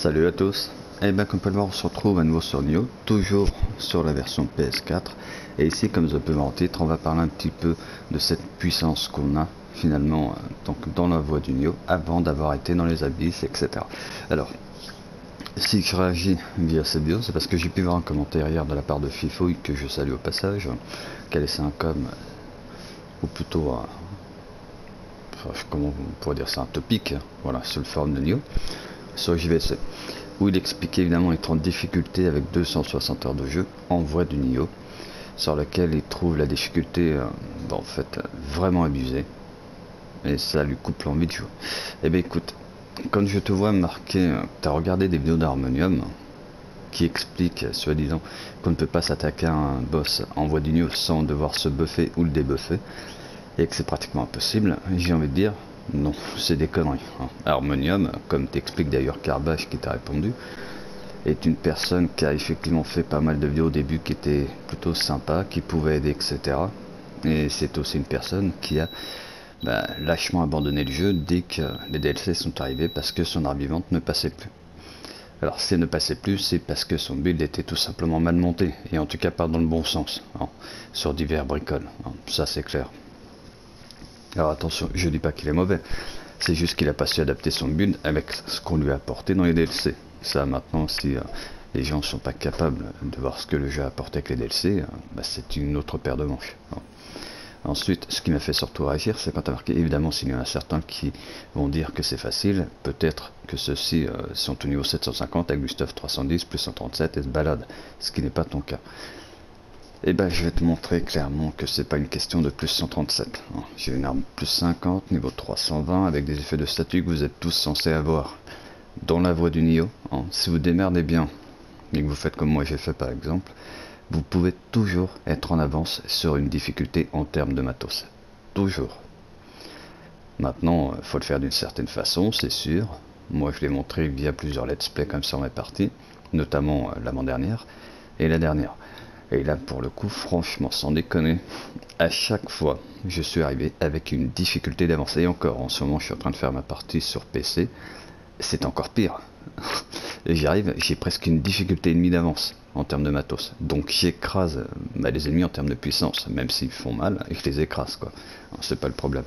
Salut à tous. Et bien comme vous pouvez le voir, on se retrouve à nouveau sur Nioh, toujours sur la version PS4. Et ici, comme vous pouvez voir en titre, on va parler un petit peu de cette puissance qu'on a finalement donc dans la voie du Nioh avant d'avoir été dans les abysses, etc. Alors, si je réagis via cette vidéo, c'est parce que j'ai pu voir un commentaire hier de la part de Fifouille, que je salue au passage, qui a laissé un com, ou plutôt comment on pourrait dire ça, un topic, voilà, sur le forum de Nioh, sur JVC, où il expliquait évidemment être en difficulté avec 260 heures de jeu en voie du Nioh, sur laquelle il trouve la difficulté en fait vraiment abusée, et ça lui coupe l'envie de jouer. Eh bien écoute, quand je te vois marquer que tu as regardé des vidéos d'Harmonium qui expliquent, soi-disant, qu'on ne peut pas s'attaquer à un boss en voie du Nioh sans devoir se buffer ou le débuffer, et que c'est pratiquement impossible, j'ai envie de dire, non, c'est des conneries. Harmonium, comme t'explique d'ailleurs Carbache qui t'a répondu, est une personne qui a effectivement fait pas mal de vidéos au début qui étaient plutôt sympas, qui pouvaient aider, etc. Et c'est aussi une personne qui a lâchement abandonné le jeu dès que les DLC sont arrivés parce que son art vivante ne passait plus. Alors si elle ne passait plus, c'est parce que son build était tout simplement mal monté, et en tout cas pas dans le bon sens, sur divers bricoles, ça c'est clair. Alors attention, je dis pas qu'il est mauvais, c'est juste qu'il a pas su adapter son build avec ce qu'on lui a apporté dans les DLC. Ça maintenant, si les gens sont pas capables de voir ce que le jeu a apporté avec les DLC, c'est une autre paire de manches. Ensuite, ce qui m'a fait surtout réagir, c'est quand tu as marqué, évidemment, s'il y en a certains qui vont dire que c'est facile, peut-être que ceux-ci sont au niveau 750 avec du stuff 310 plus 137 et se baladent, ce qui n'est pas ton cas. Et je vais te montrer clairement que c'est pas une question de plus 137. J'ai une arme plus 50, niveau 320, avec des effets de statut que vous êtes tous censés avoir dans la voie du Nioh. Si vous démerdez bien, et que vous faites comme moi j'ai fait par exemple, vous pouvez toujours être en avance sur une difficulté en termes de matos. Toujours. Maintenant, il faut le faire d'une certaine façon, c'est sûr. Moi je l'ai montré via plusieurs let's play comme sur mes parties, notamment l'avant-dernière et la dernière. Et là, pour le coup, franchement, sans déconner, à chaque fois, je suis arrivé avec une difficulté d'avancer. Et encore, en ce moment, je suis en train de faire ma partie sur PC. C'est encore pire. Et j'arrive, j'ai presque une difficulté et demie d'avance en termes de matos. Donc j'écrase les ennemis en termes de puissance, même s'ils font mal, et je les écrase, quoi. C'est pas le problème.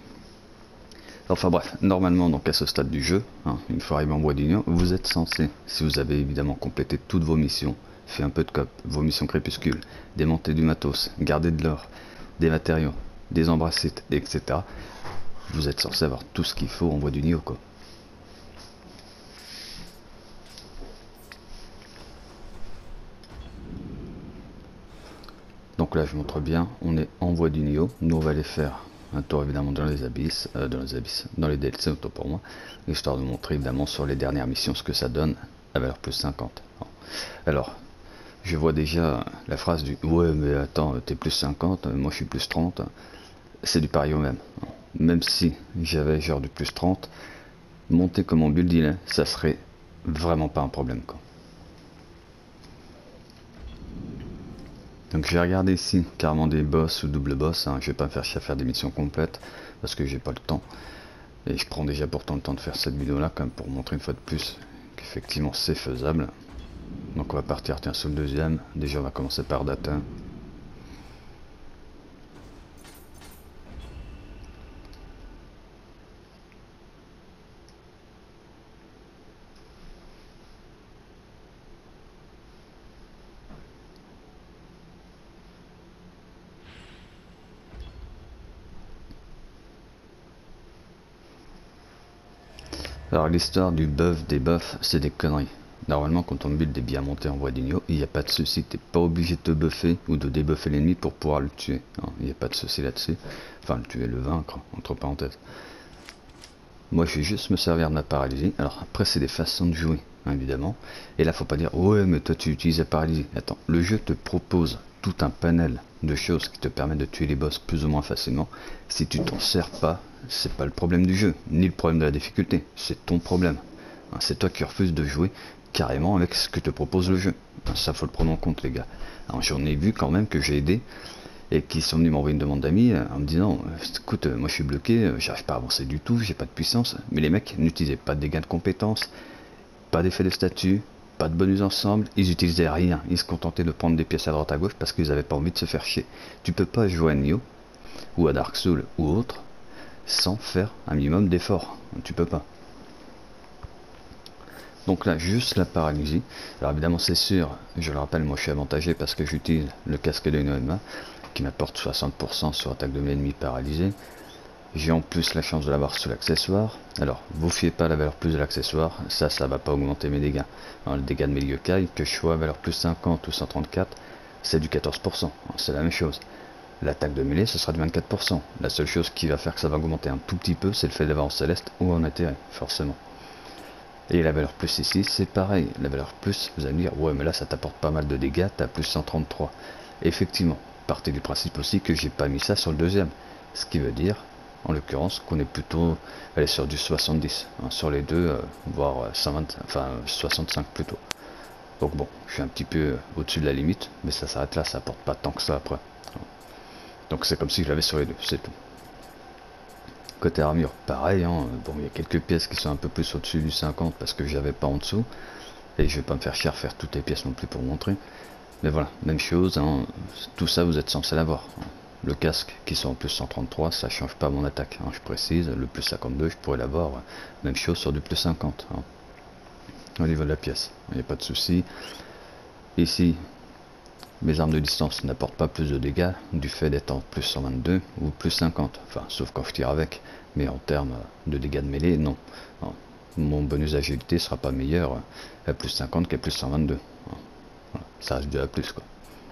Enfin bref, normalement, donc à ce stade du jeu, une fois arrivé en voie du Nioh, vous êtes censé, si vous avez évidemment complété toutes vos missions, fait un peu de cop, vos missions crépuscules, démonter du matos, garder de l'or, des matériaux, des embrassites, etc. Vous êtes censé avoir tout ce qu'il faut en voie du Nioh, quoi. Donc là je montre bien, on est en voie du Nioh, nous on va aller faire un tour évidemment dans les abysses, dans les DLC autant pour moi, histoire de montrer évidemment sur les dernières missions ce que ça donne à valeur plus 50. Alors, je vois déjà la phrase du « ouais mais attends, t'es plus 50, moi je suis plus 30 », c'est du pareil au même. Même si j'avais genre du plus 30, monter comme mon build il est, ça serait vraiment pas un problème, quoi. Donc je vais regarder ici carrément des boss ou double boss, je vais pas me faire chier à faire des missions complètes parce que j'ai pas le temps. Et je prends déjà pourtant le temps de faire cette vidéo là quand même pour montrer une fois de plus qu'effectivement c'est faisable. Donc on va partir sur le deuxième. Déjà on va commencer par Data. Alors l'histoire du buff, des buffs, c'est des conneries. Normalement quand ton build est bien monté en voie du Nioh, il n'y a pas de souci, t'es pas obligé de te buffer ou de débuffer l'ennemi pour pouvoir le tuer. Il n'y a pas de souci là-dessus. Enfin le tuer, le vaincre, entre parenthèses. Moi je vais juste me servir de ma paralysie. Alors après c'est des façons de jouer, évidemment. Et là faut pas dire ouais mais toi tu utilises la paralysie. Attends, le jeu te propose tout un panel de choses qui te permettent de tuer les boss plus ou moins facilement. Si tu t'en sers pas, c'est pas le problème du jeu, ni le problème de la difficulté, c'est ton problème. C'est toi qui refuses de jouer carrément avec ce que te propose le jeu. Ça faut le prendre en compte les gars. J'en ai vu quand même que j'ai aidé et qui sont venus m'envoyer une demande d'amis en me disant écoute moi je suis bloqué, j'arrive pas à avancer du tout, j'ai pas de puissance, mais les mecs n'utilisaient pas de dégâts de compétences, pas d'effet de statut, pas de bonus ensemble, ils utilisaient rien, ils se contentaient de prendre des pièces à droite à gauche parce qu'ils n'avaient pas envie de se faire chier. Tu peux pas jouer à Nioh, ou à Dark Souls, ou autre, sans faire un minimum d'effort. Tu peux pas. Donc là, juste la paralysie. Alors évidemment, c'est sûr, je le rappelle, moi je suis avantagé parce que j'utilise le casque de Noema, qui m'apporte 60% sur attaque de l'ennemi paralysé. J'ai en plus la chance de l'avoir sous l'accessoire. Alors, vous fiez pas à la valeur plus de l'accessoire, ça va pas augmenter mes dégâts. Alors, le dégât de mes Yokai, que je sois à valeur plus 50 ou 134, c'est du 14%, c'est la même chose. L'attaque de mêlée, ce sera du 24%. La seule chose qui va faire que ça va augmenter un tout petit peu, c'est le fait d'avoir en céleste ou en atterré, forcément. Et la valeur plus ici, c'est pareil. La valeur plus, vous allez me dire, ouais, mais là, ça t'apporte pas mal de dégâts, t'as plus 133. Effectivement, partez du principe aussi que j'ai pas mis ça sur le deuxième. Ce qui veut dire, en l'occurrence, qu'on est plutôt allé sur du 70. Hein, sur les deux, voire 120, enfin 65 plutôt. Donc bon, je suis un petit peu au-dessus de la limite, mais ça s'arrête là, ça apporte pas tant que ça après. Donc c'est comme si je l'avais sur les deux, c'est tout. Côté armure, pareil, hein, bon, il y a quelques pièces qui sont un peu plus au-dessus du 50 parce que j'avais pas en dessous. Et je vais pas me faire chier à faire toutes les pièces non plus pour montrer. Mais voilà, même chose, hein, tout ça vous êtes censé l'avoir. Le casque qui sont en plus 133, ça change pas mon attaque, hein, je précise. Le plus 52, je pourrais l'avoir, même chose sur du plus 50. Hein, au niveau de la pièce, il n'y a pas de souci. Ici, mes armes de distance n'apportent pas plus de dégâts du fait d'être en plus 122 ou plus 50, enfin sauf quand je tire avec, mais en termes de dégâts de mêlée, non. Non. Mon bonus d'agilité sera pas meilleur à plus 50 qu'à plus 122. Voilà. Ça reste de la plus quoi.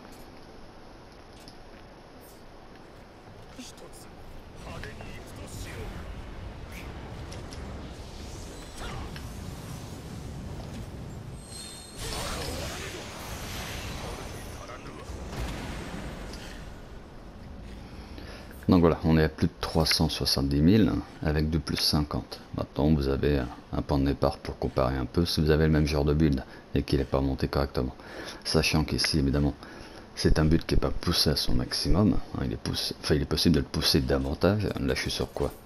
Donc voilà, on est à plus de 370 000 avec du plus 50. Maintenant vous avez un point de départ pour comparer un peu si vous avez le même genre de build et qu'il n'est pas monté correctement. Sachant qu'ici évidemment c'est un build qui n'est pas poussé à son maximum, hein, il est possible de le pousser davantage. Là je suis sur quoi,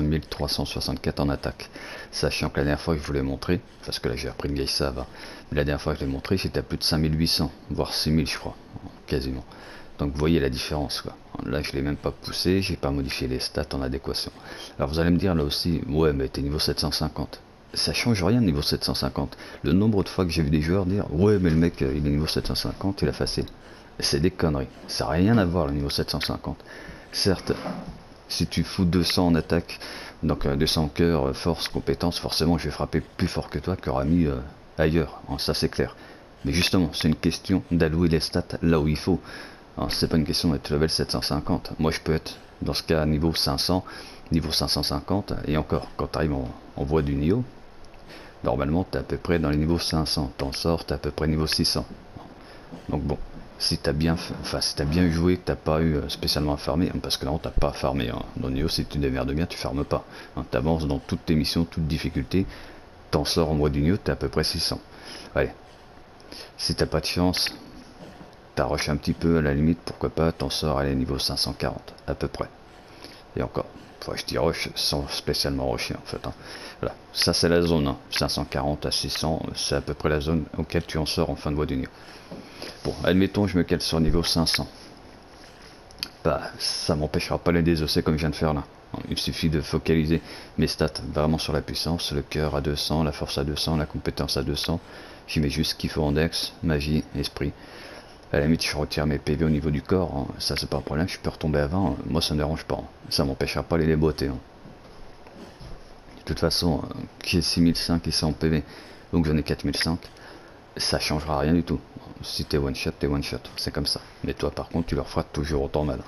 5364 en attaque. Sachant que la dernière fois que je vous l'ai montré, parce que là j'ai repris une vieille save, mais la dernière fois que je l'ai montré j'étais à plus de 5800, voire 6000 je crois, quasiment. Donc vous voyez la différence quoi. Là je l'ai même pas poussé, j'ai pas modifié les stats en adéquation. Alors vous allez me dire là aussi, ouais mais t'es niveau 750. Ça change rien niveau 750. Le nombre de fois que j'ai vu des joueurs dire, ouais mais le mec il est niveau 750, il a facile. C'est des conneries, ça n'a rien à voir le niveau 750. Certes, si tu fous 200 en attaque, donc 200 cœur, force, compétence, forcément je vais frapper plus fort que toi qu'auras mis ailleurs, hein, ça c'est clair. Mais justement, c'est une question d'allouer les stats là où il faut. C'est pas une question d'être level 750. Moi je peux être dans ce cas niveau 500, niveau 550, et encore, quand tu arrives en voie du Nioh, normalement tu es à peu près dans les niveaux 500, t'en sors, tu es à peu près niveau 600. Donc bon, si tu as bien joué, que tu n'as pas eu spécialement à farmer, parce que non, tu n'as pas à farmer. Hein. Dans Nioh, si tu démerdes bien, tu farmes pas. Hein, tu avances dans toutes tes missions, toutes difficultés, t'en sors en voie du Nioh, tu es à peu près 600. Allez, si t'as pas de chance, t'as rush un petit peu à la limite, pourquoi pas, t'en sors à les niveau 540 à peu près. Et encore, je dis rush sans spécialement rusher en fait. Hein. Voilà, ça c'est la zone, hein. 540 à 600, c'est à peu près la zone auquel tu en sors en fin de voie du Nioh. Bon, admettons je me cale sur niveau 500. Bah, ça m'empêchera pas les désosser comme je viens de faire là. Il suffit de focaliser mes stats vraiment sur la puissance, le cœur à 200, la force à 200, la compétence à 200. J'y mets juste ce qu'il faut en dex, magie, esprit. À la limite, je retire mes PV au niveau du corps, hein. Ça c'est pas un problème, je peux retomber avant, moi ça me dérange pas, hein. Ça m'empêchera pas les déboîter. Hein. De toute façon, qui est 6005 et 100 PV, donc j'en ai 4005, ça changera rien du tout. Si t'es one shot, c'est comme ça. Mais toi par contre, tu leur feras toujours autant mal.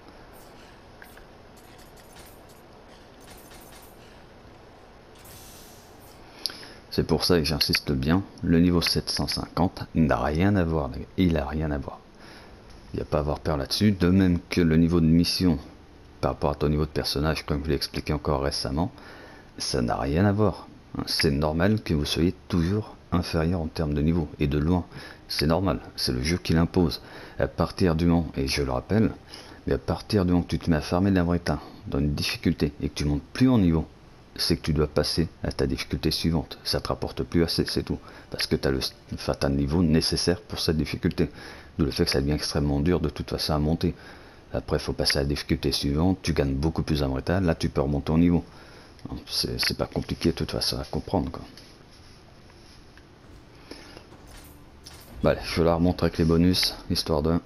C'est pour ça que j'insiste bien, le niveau 750 n'a rien à voir, il a rien à voir. Il n'y a pas à avoir peur là-dessus, de même que le niveau de mission par rapport à ton niveau de personnage, comme je l'ai expliqué encore récemment, ça n'a rien à voir. C'est normal que vous soyez toujours inférieur en termes de niveau, et de loin. C'est normal, c'est le jeu qui l'impose. À partir du moment, et je le rappelle, mais à partir du moment que tu te mets à farmer de la vraie dans une difficulté, et que tu montes plus en niveau, c'est que tu dois passer à ta difficulté suivante. Ça te rapporte plus assez, c'est tout. Parce que tu as le niveau nécessaire pour cette difficulté. D'où le fait que ça devient extrêmement dur de toute façon à monter. Après, il faut passer à la difficulté suivante, tu gagnes beaucoup plus en retard, là tu peux remonter au niveau. C'est pas compliqué de toute façon à comprendre, quoi. Bah, allez, je vais la remontrer avec les bonus, histoire de...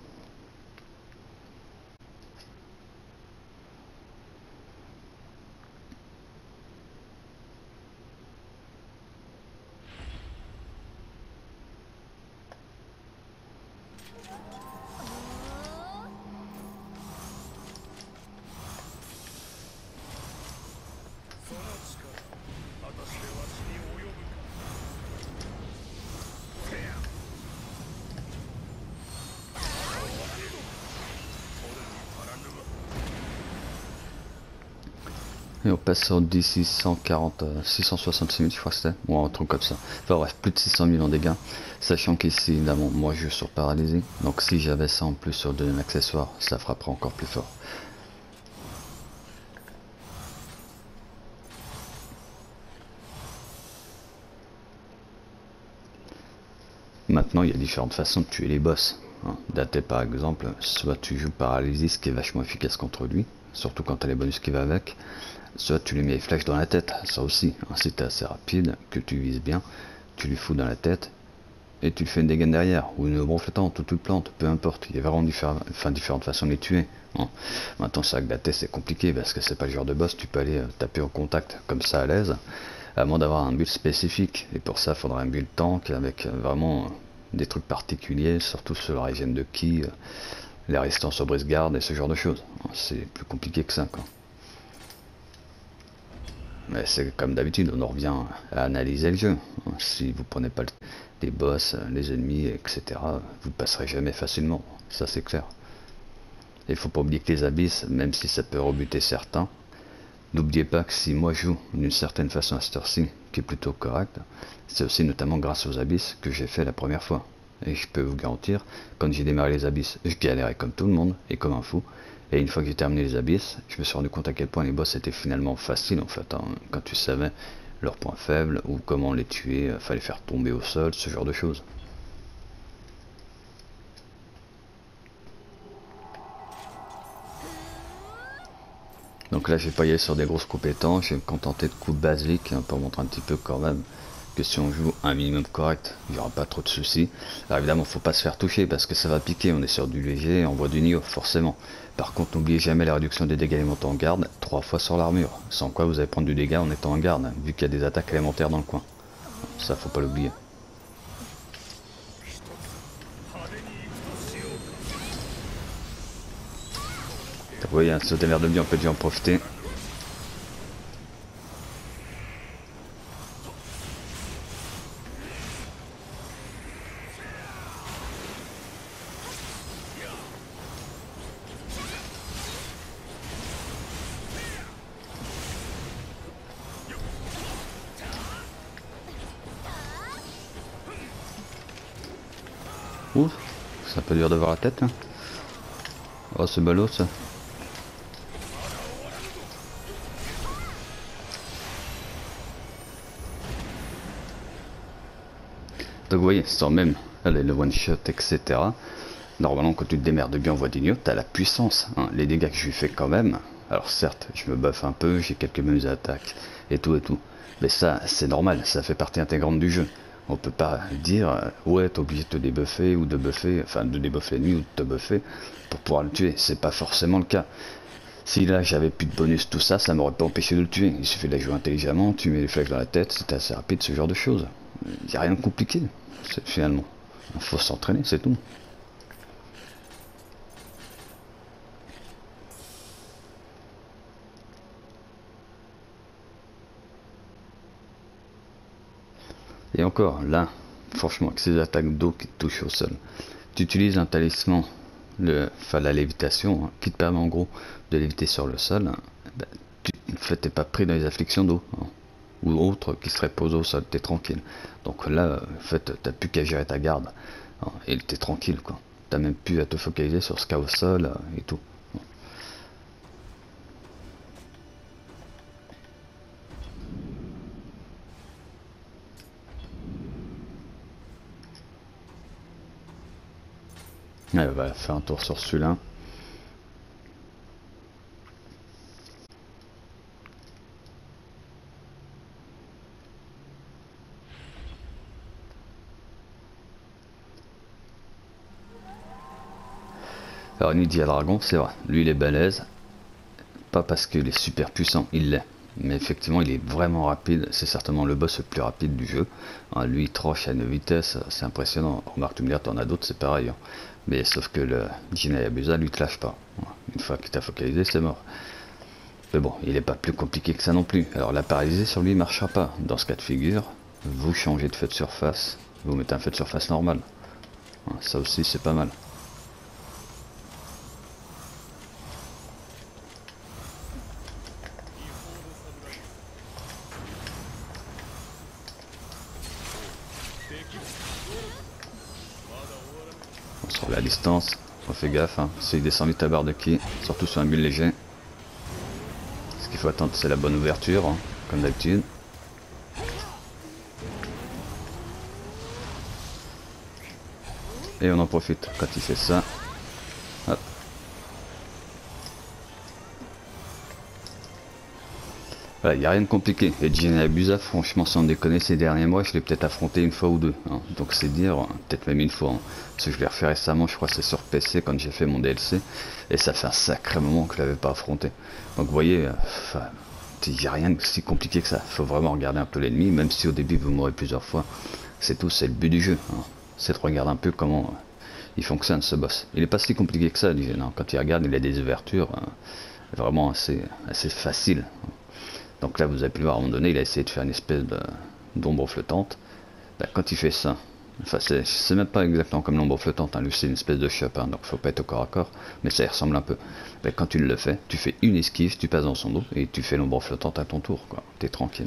Et on passe sur 10 640, 666 000, je crois que c'était, ou un truc comme ça. Enfin bref, plus de 600 000 en dégâts. Sachant qu'ici, évidemment, moi je joue sur paralysé. Donc si j'avais ça en plus sur le deuxième accessoire, ça frapperait encore plus fort. Maintenant, il y a différentes façons de tuer les boss. Daté par exemple, soit tu joues paralysé, ce qui est vachement efficace contre lui, surtout quand tu as les bonus qui va avec. Soit tu lui mets les flèches dans la tête, ça aussi. Si tu es assez rapide, que tu vises bien, tu lui fous dans la tête et tu lui fais une dégaine derrière, ou une ronfletante, ou toute plante, peu importe. Il y a vraiment différentes façons de les tuer. Maintenant, c'est vrai que daté c'est compliqué parce que c'est pas le genre de boss, tu peux aller taper au contact comme ça à l'aise, à moins d'avoir un build spécifique. Et pour ça, il faudra un build tank avec vraiment des trucs particuliers, surtout sur la régène de ki, les résistances au brise-garde et ce genre de choses. C'est plus compliqué que ça, quoi. Mais c'est comme d'habitude, on en revient à analyser le jeu. Si vous prenez pas les boss, les ennemis, etc., vous ne passerez jamais facilement. Ça c'est clair. Il faut pas oublier que les abysses, même si ça peut rebuter certains, n'oubliez pas que si moi je joue d'une certaine façon à cette heure-ci, qui est plutôt correcte, c'est aussi notamment grâce aux abysses que j'ai fait la première fois. Et je peux vous garantir, quand j'ai démarré les abysses, je galérais comme tout le monde, et comme un fou. Et une fois que j'ai terminé les abysses, je me suis rendu compte à quel point les boss étaient finalement faciles en fait, quand tu savais leurs points faibles, ou comment les tuer, fallait faire tomber au sol, ce genre de choses. Donc là je vais pas y aller sur des grosses compétences, je vais me contenter de coups basiques pour montrer un petit peu quand même que si on joue un minimum correct, il n'y aura pas trop de soucis. Alors évidemment, faut pas se faire toucher parce que ça va piquer, on est sur du léger, on voit du Nioh, forcément. Par contre, n'oubliez jamais la réduction des dégâts élémentaires en garde, 3 fois sur l'armure, sans quoi vous allez prendre du dégât en étant en garde, vu qu'il y a des attaques élémentaires dans le coin. Ça, faut pas l'oublier. Vous voyez, ce démerde bien, on peut déjà en profiter. Ouh, c'est un peu dur de voir la tête. Hein. Oh, c'est ballot ça. Donc vous voyez, sans même allez, le one shot, etc. Normalement, quand tu te démerdes bien en voie d'Igno, t'as la puissance. Les dégâts que je lui fais quand même. Alors certes, je me buffe un peu, j'ai quelques menus d'attaque et tout et tout. Mais ça, c'est normal, ça fait partie intégrante du jeu. On peut pas dire, ouais, t'es obligé de te débuffer ou de buffer, enfin de débuffer l'ennemi ou de te buffer pour pouvoir le tuer. C'est pas forcément le cas. Si là j'avais plus de bonus, tout ça, ça m'aurait pas empêché de le tuer. Il suffit de la jouer intelligemment, tu mets les flèches dans la tête, c'est assez rapide, ce genre de choses. Il n'y a rien de compliqué, finalement. Il faut s'entraîner, c'est tout. Et encore, là, franchement, avec ces attaques d'eau qui te touchent au sol, tu utilises un talisman, la lévitation, qui te permet en gros de léviter sur le sol. En fait, t'es pas pris dans les afflictions d'eau, ou autres qui seraient posées au sol, t'es tranquille. Donc là, en fait, t'as plus qu'à gérer ta garde, et t'es tranquille, quoi. T'as même plus à te focaliser sur ce qu'il y a au sol et tout. Allez, on va faire un tour sur celui-là. Alors Nidia Dragon, c'est vrai, lui il est balèze, pas parce qu'il est super puissant, il l'est, mais effectivement il est vraiment rapide, c'est certainement le boss le plus rapide du jeu. Hein, lui il tranche à une vitesse, c'est impressionnant. Remarque, tu me dis, t'en as d'autres, c'est pareil. Hein. Mais sauf que le Jin Hayabusa lui te lâche pas. Une fois qu'il t'a focalisé, c'est mort. Mais bon, il n'est pas plus compliqué que ça non plus. Alors la paralysie sur lui ne marchera pas. Dans ce cas de figure, vous changez de feu de surface, vous mettez un feu de surface normal. Hein, ça aussi c'est pas mal. On se remet à distance, on fait gaffe, hein. S'il descend vite à barre de ki, surtout sur un build léger. Ce qu'il faut attendre, c'est la bonne ouverture, hein, comme d'habitude. Et on en profite quand il fait ça. Hop. Voilà, il n'y a rien de compliqué. Et Jin Hayabusa, franchement, sans déconner, ces derniers mois, je l'ai peut-être affronté une fois ou deux. Hein. Donc c'est dire, peut-être même une fois. Hein. Parce que je l'ai refait récemment, je crois que c'est sur PC quand j'ai fait mon DLC. Et ça fait un sacré moment que je l'avais pas affronté. Donc vous voyez, il n'y a rien de si compliqué que ça. Il faut vraiment regarder un peu l'ennemi, même si au début vous mourrez plusieurs fois. C'est tout, c'est le but du jeu. Hein. C'est de regarder un peu comment il fonctionne ce boss. Il n'est pas si compliqué que ça, Jin. Hein. Quand il regarde, il a des ouvertures vraiment assez faciles. Donc là, vous avez pu le voir, à un moment donné, il a essayé de faire une espèce d'ombre flottante. Bah, quand il fait ça, enfin, c'est même pas exactement comme l'ombre flottante, hein, lui c'est une espèce de chope, hein, donc faut pas être au corps à corps, mais ça y ressemble un peu. Bah, quand tu le fais, tu fais une esquive, tu passes dans son dos, et tu fais l'ombre flottante à ton tour, quoi. T'es tranquille.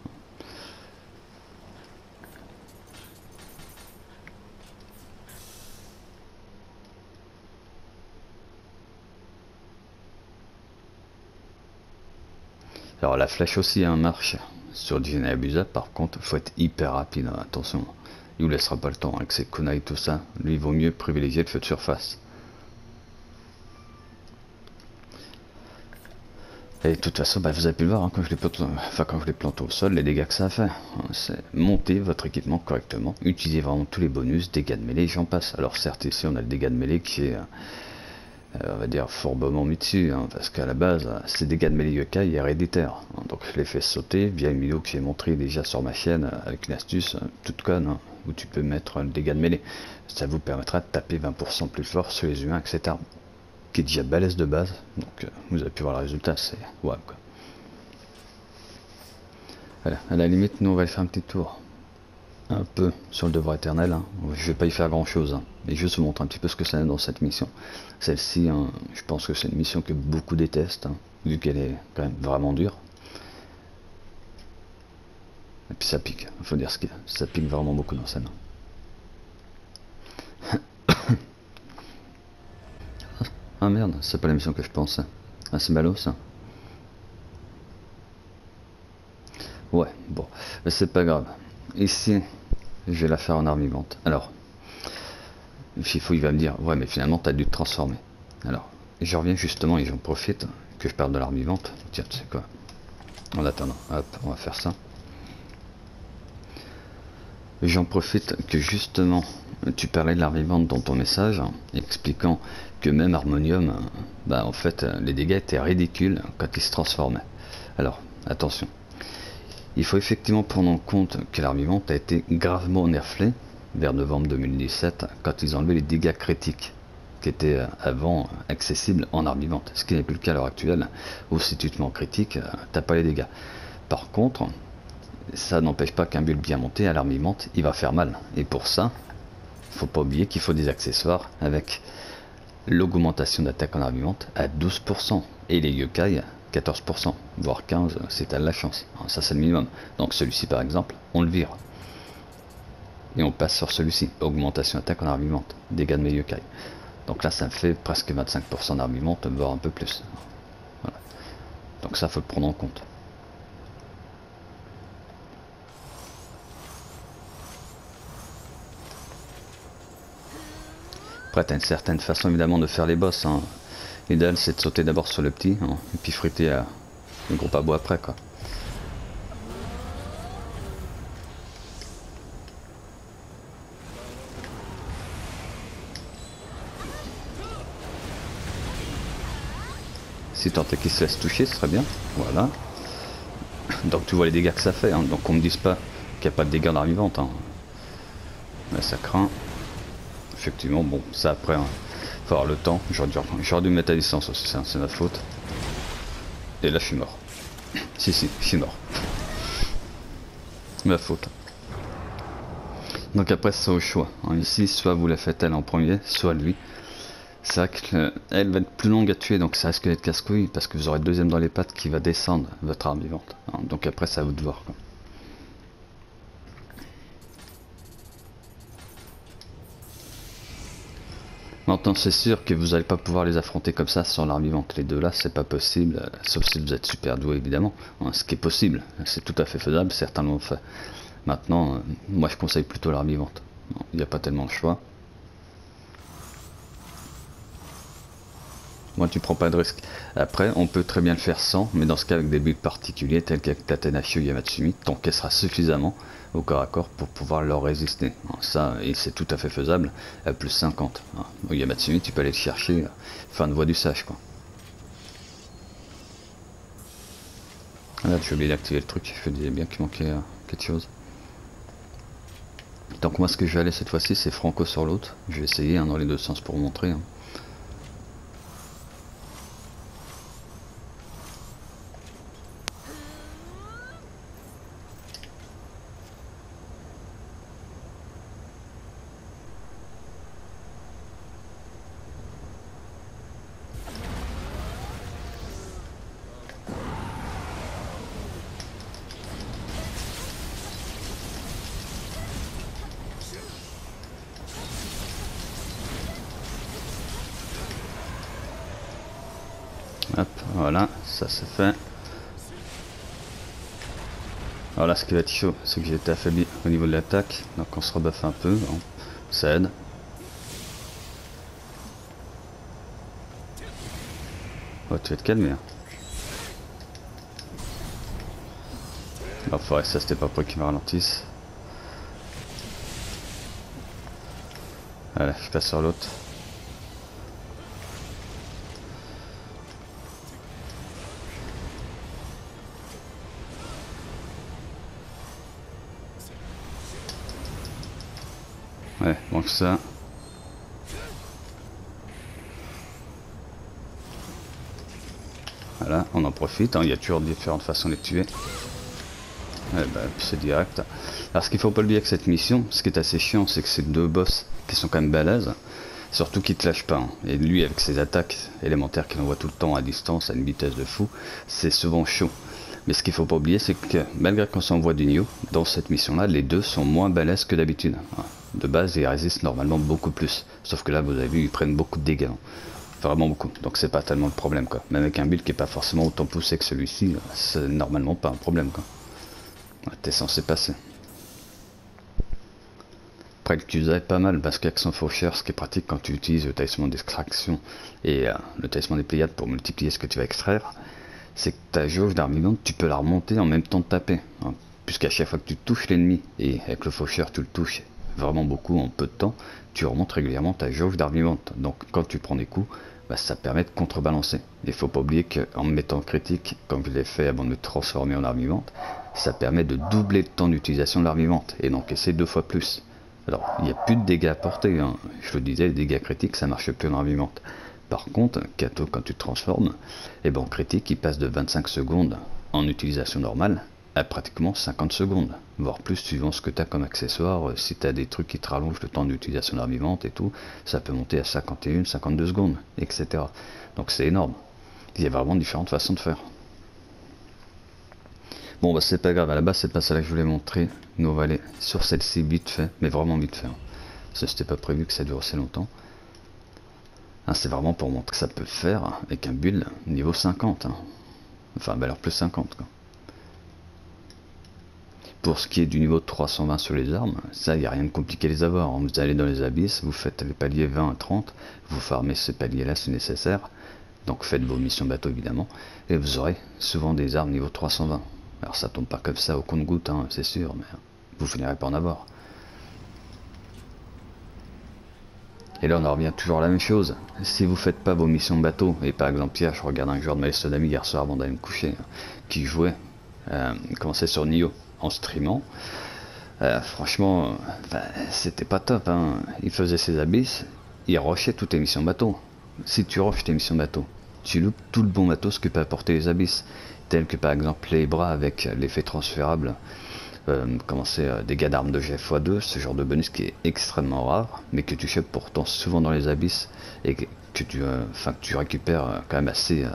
Alors la flèche aussi hein, marche sur Jin Hayabusa, par contre faut être hyper rapide, hein, attention. Il vous laissera pas le temps avec ses kunai et tout ça, lui il vaut mieux privilégier le feu de surface. Et de toute façon, bah, vous avez pu le voir, hein, quand je l'ai planté au sol, les dégâts que ça a fait. C'est monter votre équipement correctement, utiliser vraiment tous les bonus, dégâts de mêlée, j'en passe. Alors certes, ici on a le dégât de mêlée qui est, on va dire, fourbement mis dessus, hein, parce qu'à la base, ces dégâts de mêlée yokai héréditaires. Hein, donc je l'ai fait sauter via une vidéo que j'ai montré déjà sur ma chaîne, avec une astuce toute conne, hein, où tu peux mettre le dégât de mêlée. Ça vous permettra de taper 20% plus fort sur les humains avec cette arme, qui est déjà balèze de base, donc vous avez pu voir le résultat, c'est wow quoi. Voilà, à la limite, nous on va aller faire un petit tour, un peu sur le devoir éternel, hein. Je vais pas y faire grand chose, hein, mais juste vous montrer un petit peu ce que ça donne dans cette mission. Celle-ci, hein, je pense que c'est une mission que beaucoup détestent, hein, vu qu'elle est quand même vraiment dure. Et puis ça pique, il faut dire ce qu'il y a, ça pique vraiment beaucoup dans celle-là. Ah merde, c'est pas la mission que je pensais. Ah c'est ballot ça. Ouais, bon, mais c'est pas grave. Ici, je vais la faire en arme vivante. Alors, Fifou il va me dire, ouais mais finalement t'as dû te transformer. Alors, je reviens justement et j'en profite que je parle de l'arme vivante. Tiens, tu sais quoi? En attendant, hop, on va faire ça. J'en profite que justement tu parlais de l'arme vivante dans ton message, hein, expliquant que même Harmonium, bah en fait les dégâts étaient ridicules quand il se transformait. Alors, attention. Il faut effectivement prendre en compte que l'arme vivante a été gravement nerflée vers novembre 2017 quand ils ont enlevé les dégâts critiques qui étaient avant accessibles en arme vivante, ce qui n'est plus le cas à l'heure actuelle où si tu te mets en critique, t'as pas les dégâts. Par contre, ça n'empêche pas qu'un build bien monté à l'arme vivante, il va faire mal. Et pour ça, faut pas oublier qu'il faut des accessoires avec l'augmentation d'attaque en arme vivante à 12% et les yokai 14%, voire 15% si t'as de la chance. Alors ça c'est le minimum. Donc celui-ci par exemple, on le vire. Et on passe sur celui-ci, augmentation d'attaque en arme vivante, dégâts de mes yokai. Donc là ça me fait presque 25% d'arme vivante, voire un peu plus. Voilà. Donc ça faut le prendre en compte. Après, t'as une certaine façon évidemment de faire les boss. Hein. L'idéal, c'est de sauter d'abord sur le petit, hein, et puis friter le groupe à bois après, quoi. Si tant est qu'il se laisse toucher, ce serait bien. Voilà. Donc tu vois les dégâts que ça fait. Hein. Donc on me dise pas qu'il n'y a pas de dégâts d'arme vivante. Hein. Là ça craint. Effectivement, bon, ça après, hein, faut avoir le temps. J'aurais dû me mettre à distance aussi, c'est notre faute. Et là je suis mort. Si, je suis mort. Ma faute. Donc après c'est au choix. Hein. Ici, soit vous la faites elle en premier, soit lui. C'est vrai qu'elle va être plus longue à tuer, donc ça risque d'être casse-couille, parce que vous aurez le deuxième dans les pattes qui va descendre votre arme vivante. Hein, donc après, c'est à vous de voir, quoi. Maintenant, c'est sûr que vous n'allez pas pouvoir les affronter comme ça sans l'arme vivante. Les deux là, c'est pas possible, sauf si vous êtes super doué, évidemment. Hein, ce qui est possible, c'est tout à fait faisable, certains l'ont fait. Maintenant, moi je conseille plutôt l'arme vivante. Il n'y a pas tellement de choix. Moi, tu prends pas de risque. Après, on peut très bien le faire sans, mais dans ce cas, avec des builds particuliers, tels qu'avec Tatenashi ou Yamatsumi, t'encaisseras suffisamment au corps à corps pour pouvoir leur résister. Ça, et c'est tout à fait faisable, à plus 50. Au Yamatsumi, tu peux aller le chercher, fin de voie du sage, quoi. Là, j'ai oublié d'activer le truc, je me disais bien qu'il manquait quelque chose. Donc moi, ce que je vais aller cette fois-ci, c'est Franco sur l'autre. Je vais essayer dans les deux sens pour vous montrer. Hein. Hop, voilà, ça c'est fait. Alors là, ce qui va être chaud, c'est que j'ai été affaibli au niveau de l'attaque, donc on se rebuffe un peu, bon, ça aide. Oh, tu vas te calmer. Hein. Enfin, ouais, ça c'était pas pour qu'il me ralentisse. Voilà, je passe sur l'autre. Ouais, donc ça. Voilà, on en profite, hein. Il y a toujours différentes façons de les tuer. Ouais, bah, c'est direct. Alors ce qu'il faut pas oublier avec cette mission, ce qui est assez chiant, c'est que c'est deux boss qui sont quand même balèzes, surtout qui te lâchent pas. Hein. Et lui, avec ses attaques élémentaires qu'il envoie tout le temps à distance, à une vitesse de fou, c'est souvent chaud. Mais ce qu'il faut pas oublier, c'est que malgré qu'on s'envoie du Nioh, dans cette mission-là, les deux sont moins balèzes que d'habitude. De base, ils résistent normalement beaucoup plus. Sauf que là, vous avez vu, ils prennent beaucoup de dégâts. Hein. Vraiment beaucoup. Donc c'est pas tellement le problème, quoi. Même avec un build qui est pas forcément autant poussé que celui-ci, c'est normalement pas un problème, quoi. T'es censé passer. Après, le Kusa est pas mal parce qu'avec son faucheur, ce qui est pratique quand tu utilises le talisman d'extraction et le talisman des Pléiades pour multiplier ce que tu vas extraire, c'est que ta jauge d'arme vivante, tu peux la remonter en même temps de taper. Hein, puisqu'à chaque fois que tu touches l'ennemi, et avec le faucheur tu le touches vraiment beaucoup en peu de temps, tu remontes régulièrement ta jauge d'arme vivante. Donc quand tu prends des coups, bah, ça permet de contrebalancer. Il faut pas oublier qu'en me mettant critique, comme je l'ai fait avant de me transformer en arme vivante, ça permet de doubler le temps d'utilisation de l'arme vivante et d'encaisser 2 fois plus. Alors, il n'y a plus de dégâts à porter, hein. Je le disais, les dégâts critiques, ça marche plus en arme vivante. Par contre, Kato, quand tu te transformes, et ben en critique, il passe de 25 secondes en utilisation normale à pratiquement 50 secondes, voire plus suivant ce que tu as comme accessoire. Si tu as des trucs qui te rallongent le temps d'utilisation d'arme vivante et tout, ça peut monter à 51, 52 secondes, etc. Donc c'est énorme. Il y a vraiment différentes façons de faire. Bon bah c'est pas grave, à la base c'est pas ça que je voulais montrer. Nous on va aller sur celle-ci vite fait, mais vraiment vite fait. Hein. Ça c'était pas prévu que ça dure assez longtemps. Hein, c'est vraiment pour montrer que ça peut faire avec un build niveau 50. Hein. Enfin valeur plus 50 quoi. Pour ce qui est du niveau 320 sur les armes, ça, il n'y a rien de compliqué à les avoir. Vous allez dans les abysses, vous faites les paliers 20 à 30, vous farmez ces paliers-là si nécessaire, donc faites vos missions bateau évidemment, et vous aurez souvent des armes niveau 320. Alors ça tombe pas comme ça au compte-gouttes, hein, c'est sûr, mais vous finirez par en avoir. Et là on en revient toujours à la même chose. Si vous faites pas vos missions bateau, et par exemple hier je regarde un joueur de Malestodami hier soir avant d'aller me coucher, qui jouait, commençait sur Nioh en streamant, franchement c'était pas top, hein. Il faisait ses abysses, il rushait toutes les missions bateau. Si tu rushes tes missions bateau, tu loupes tout le bon matos que peut apporter les abysses, tels que par exemple les bras avec l'effet transférable, dégâts d'armes de G x2, ce genre de bonus qui est extrêmement rare, mais que tu chopes pourtant souvent dans les abysses, et que tu récupères quand même assez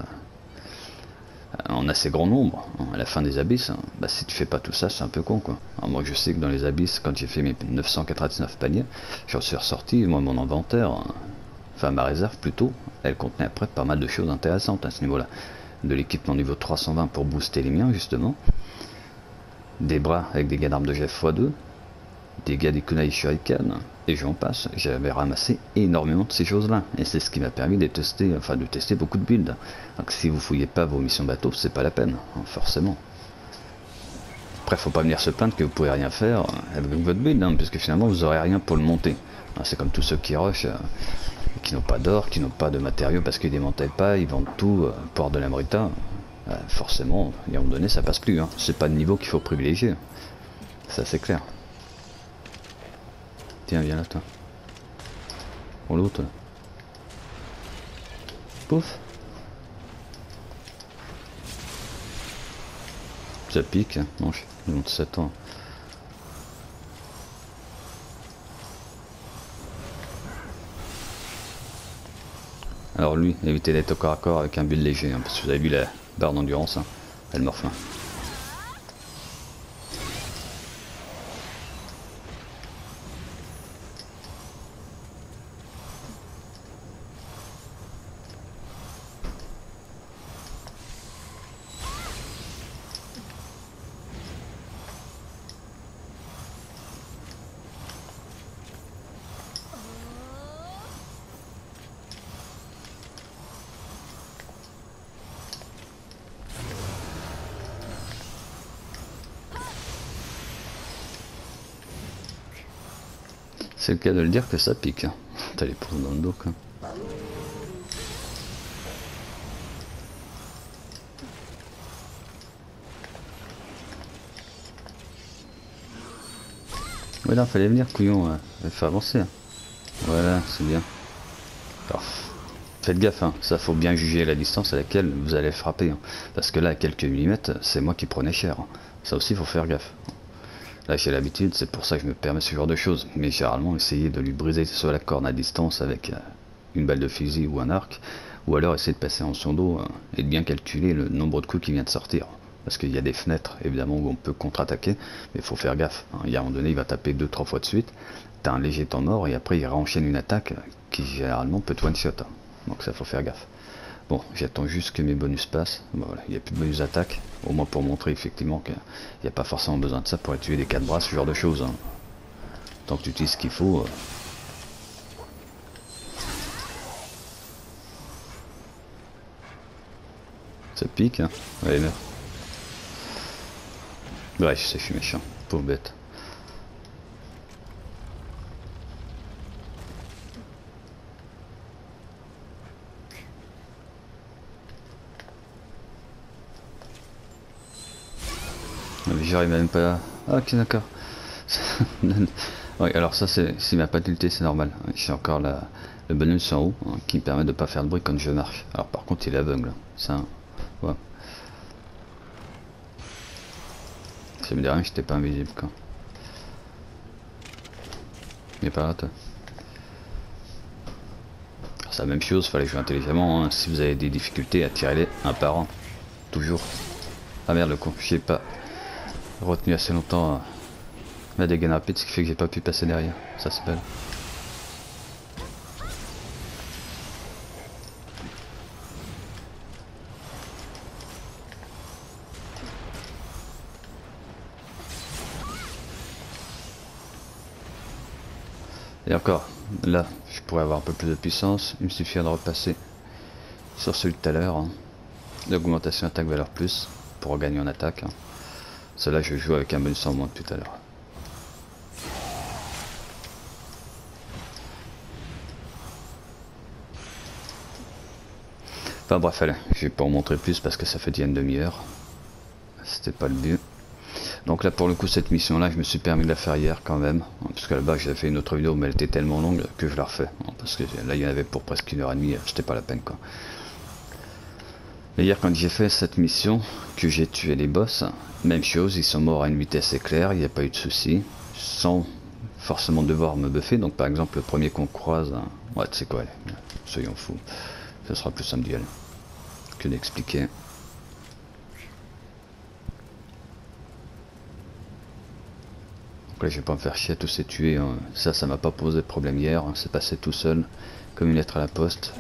en assez grand nombre, hein, à la fin des abysses. Si tu fais pas tout ça, c'est un peu con, quoi. Alors moi je sais que dans les abysses, quand j'ai fait mes 999 paliers, j'en suis ressorti, moi mon inventaire, enfin ma réserve plutôt, elle contenait après pas mal de choses intéressantes à ce niveau-là. De l'équipement niveau 320 pour booster les miens justement, des bras avec des dégâts d'armes de GF x2, dégâts des kunai shuriken, et j'en passe. J'avais ramassé énormément de ces choses-là, et c'est ce qui m'a permis de tester beaucoup de builds. Donc si vous fouillez pas vos missions bateau, c'est pas la peine, hein, forcément. Après, faut pas venir se plaindre que vous pouvez rien faire avec votre build, hein, puisque finalement vous aurez rien pour le monter. C'est comme tous ceux qui rushent, qui n'ont pas d'or, qui n'ont pas de matériaux parce qu'ils démantèlent pas, ils vendent tout pour avoir de la brita. Forcément, à un moment donné, ça passe plus. Hein. C'est pas le niveau qu'il faut privilégier. Ça, c'est clair. Tiens, viens là, toi. Pour l'autre. Pouf. Ça pique, hein. Non, je monte 7 ans. Alors lui, évitez d'être au corps à corps avec un build léger, hein, parce que vous avez vu la barre d'endurance, hein, elle meurt faim. C'est le cas de le dire que ça pique, hein. T'as les pouces dans le dos, quoi. Ouais, là, fallait venir, couillon, il faut avancer. Hein. Voilà, c'est bien. Alors, faites gaffe, hein. Ça faut bien juger la distance à laquelle vous allez frapper. Hein. Parce que là, à quelques millimètres, c'est moi qui prenais cher. Hein. Ça aussi, faut faire gaffe. Là j'ai l'habitude, c'est pour ça que je me permets ce genre de choses, mais généralement essayer de lui briser soit la corne à distance avec une balle de fusil ou un arc, ou alors essayer de passer en son dos et de bien calculer le nombre de coups qui vient de sortir. Parce qu'il y a des fenêtres évidemment où on peut contre-attaquer, mais il faut faire gaffe. Hein. Il y a un moment donné il va taper 2-3 fois de suite, t'as un léger temps mort et après il renchaîne une attaque qui généralement peut te one-shot. Hein. Donc ça faut faire gaffe. Bon, j'attends juste que mes bonus passent. Bon, voilà, il n'y a plus de bonus d'attaque. Au moins pour montrer effectivement qu'il n'y a pas forcément besoin de ça pour tuer des 4 bras, ce genre de choses. Hein. Tant que tu utilises ce qu'il faut. Ça pique, hein. Allez, meurs. Ouais, je sais, je suis méchant. Pauvre bête. J'arrive même pas. Ah, ok, d'accord. Oui, alors ça, c'est s'il m'a pas tilté, c'est normal. J'ai encore le bonus en haut hein, qui me permet de pas faire de bruit quand je marche. Alors par contre, il est aveugle. Ça, ouais. Ça me dit rien que j'étais pas invisible quoi. Mais pas là, toi. C'est la même chose, fallait jouer intelligemment. Hein. Si vous avez des difficultés, attirez-les un par un. Toujours. Ah merde, le con, je sais pas. Retenu assez longtemps la dégâts rapide, ce qui fait que j'ai pas pu passer derrière. Ça c'est belle. Et encore, là, je pourrais avoir un peu plus de puissance. Il me suffit de repasser sur celui de tout à l'heure. Hein. L'augmentation attaque valeur plus pour gagner en attaque. Hein. Cela, je joue avec un bonus en moins que tout à l'heure. Enfin bref, allez, je vais pas en montrer plus parce que ça fait déjà une demi-heure. C'était pas le but. Donc là, pour le coup, cette mission-là, je me suis permis de la faire hier quand même. Parce qu'à la base, j'avais fait une autre vidéo, mais elle était tellement longue que je la refais. Parce que là, il y en avait pour presque 1h30, c'était pas la peine quoi. Et hier, quand j'ai fait cette mission, que j'ai tué les boss, même chose, ils sont morts à une vitesse éclair, il n'y a pas eu de souci, sans forcément devoir me buffer. Donc par exemple, le premier qu'on croise, ouais, tu sais quoi, allez, soyons fous. Ce sera plus simple d'y aller que d'expliquer. Donc là, je vais pas me faire chier à tous ces tuer. Hein. Ça m'a pas posé de problème hier. Hein. C'est passé tout seul, comme une lettre à la poste.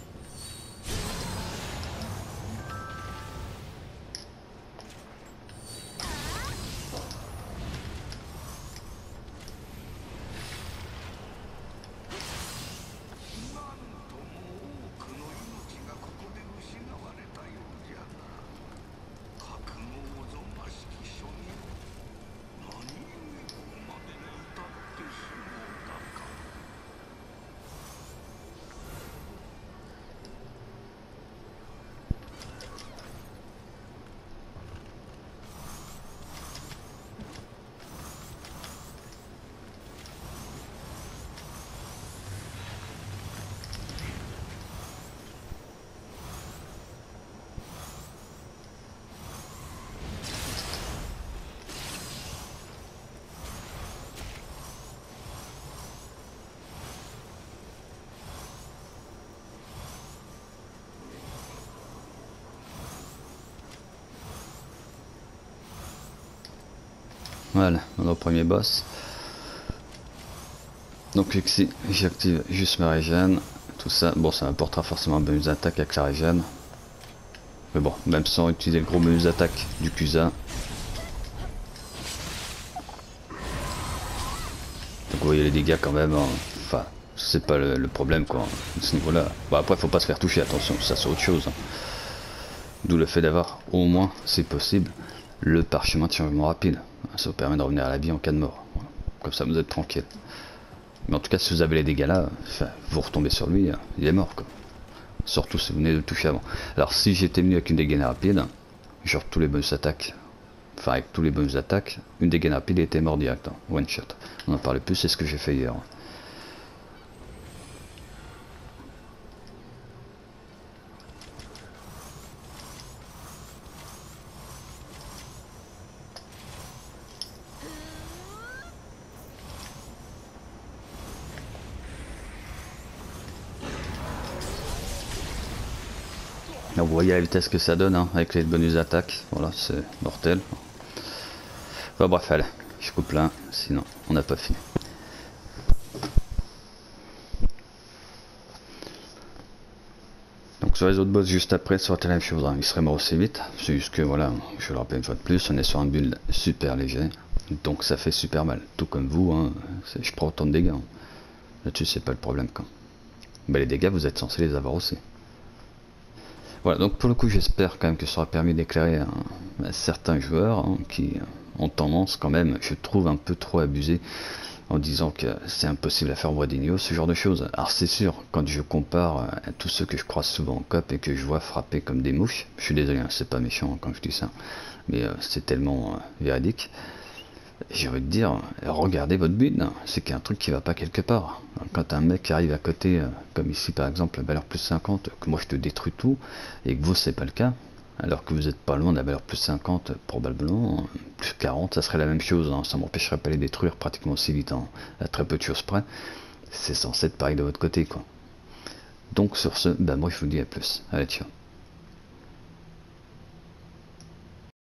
Voilà, on est au premier boss. Donc ici, j'active juste ma régène. Tout ça, bon, ça m'apportera forcément un bonus d'attaque avec la régène. Mais bon, même sans utiliser le gros bonus d'attaque du Kusa. Donc vous voyez les dégâts quand même. Hein. Enfin, c'est pas le problème quoi, à ce niveau-là. Bon, après, faut pas se faire toucher, attention, ça c'est autre chose. Hein. D'où le fait d'avoir au moins, si possible, le parchemin de changement rapide. Ça vous permet de revenir à la vie en cas de mort. Voilà. Comme ça, vous êtes tranquille. Mais en tout cas, si vous avez les dégâts là, enfin, vous retombez sur lui, il est mort quoi. Surtout si vous venez de le toucher avant. Alors si j'étais venu avec une dégaine rapide, genre tous les bonus attaques, enfin avec tous les bonus d'attaque, une dégaine rapide était mort direct, hein, one shot. On en parle plus, c'est ce que j'ai fait hier. Donc vous voyez la vitesse que ça donne hein, avec les bonus d'attaque, voilà c'est mortel. Enfin bref allez, je coupe là, sinon on n'a pas fini. Donc sur les autres boss juste après, ça aurait été la même chose, hein. Ils seraient morts aussi vite, c'est juste que voilà, je le rappelle une fois de plus, on est sur un build super léger, donc ça fait super mal, tout comme vous, hein, je prends autant de dégâts, hein. Là-dessus c'est pas le problème quand. Mais les dégâts vous êtes censés les avoir aussi. Voilà, donc pour le coup j'espère quand même que ça aura permis d'éclairer certains joueurs hein, qui ont tendance quand même, je trouve un peu trop abusé en disant que c'est impossible à faire voix d'Igno, ce genre de choses. Alors c'est sûr, quand je compare à tous ceux que je croise souvent en cop et que je vois frapper comme des mouches, je suis désolé, hein, c'est pas méchant quand je dis ça, mais c'est tellement véridique. J'ai envie de dire, regardez votre build, hein. C'est qu'il y a un truc qui va pas quelque part. Quand un mec arrive à côté, comme ici par exemple, la valeur plus 50, que moi je te détruis tout, et que vous c'est pas le cas, alors que vous êtes pas loin de la valeur plus 50, probablement, plus 40, ça serait la même chose, hein. Ça m'empêcherait pas de les détruire pratiquement aussi vite, hein. À très peu de choses près, c'est censé être pareil de votre côté, quoi. Donc sur ce, bah moi je vous dis à plus, allez ciao.